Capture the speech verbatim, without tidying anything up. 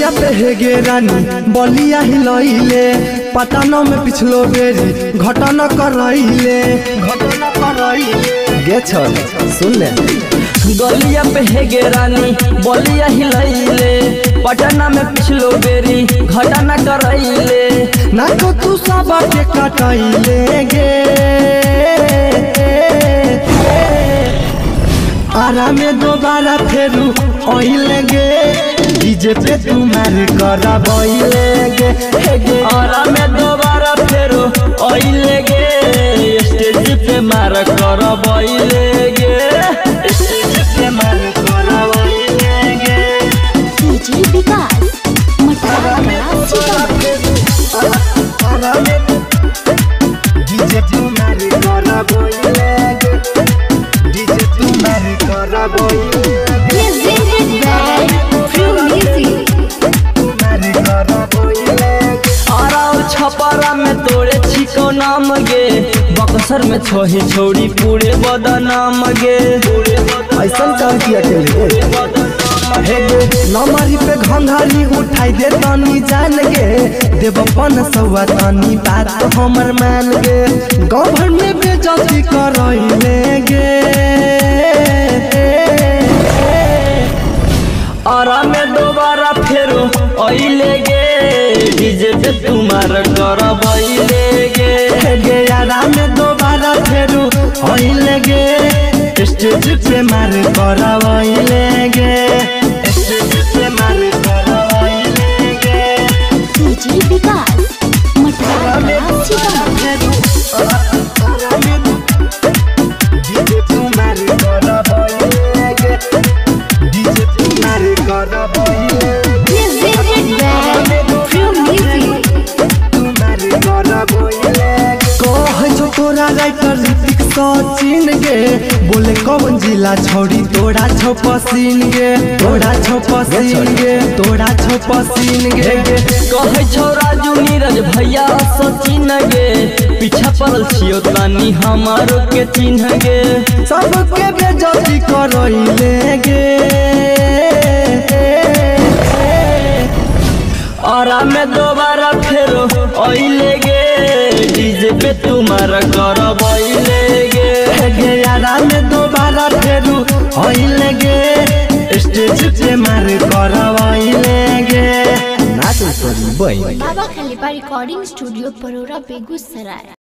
गलिया पे है गे रानी बलिया हिलैले पटना में पिछलो बेरी घटना करैले घटना करैले गे छल सुन ले गलिया पे है गे रानी बलिया हिलैले पटना में पिछलो बेरी घटना करैले ना तो तू सब के कटैले गे आरा में दोबारा फेरू ओइले गे डीजे पे तुम्हारे करबैले गे गे आरा में दोबारा फेरू ओइले गे स्टेज पे मार करबैले गे स्टेज पे मार करबैले गे डीजे विकास मटरा आरा में डीजे तुम्हारे करबैले गे डीजे तुम्हारे करबैले presented by True Music। Chhapra में तोड़े छिको नाम गे बक्सर में छोही छोड़ी पूरे बदनाम गे ऐसा काम किया हे गे नमरी पे घंघरी उठाई दे तनी जान गे देवपन सौआ तनी बात हमर मान गे गाँव भर में बेइज्जती करैले गे आरा में दोबारा फेरो ओइले गे डीजे पे तुम्हार करबैले गे गे आरा में दोबारा फेरो ओइले गे स्टेज पे मार करबैले गे स्टेज पे मार करबैले गे डीजे विकास मटरा डीजे तुम्हारे करबैले गे डीजे तुम्हारे करबैले presented by True Music। तुम्हारे करबैले कह जो तोरा राइटर ऋतिक सचिन गे बोले कौन जिला छोड़ी तोड़ा छो पसीन गे तोड़ा छो पसीन गे तोड़ा छो पसीन गे कहे छौ राजू नीरज भैया सचिन गे पीछा पड़ल छियो तानी हमारो के चिन्ह गे सबके बेइज्जती करैले गे आरा में दोबारा फेरो ओइले गे डीजे पे तुम्हार करबैले गे गे आरा में दोबारा फेरू ओइले गे स्टेज पे मार करबैले गे नाच करी बई बाबा खलीफा रिकॉर्डिंग स्टूडियो परोरा बेगूसराय।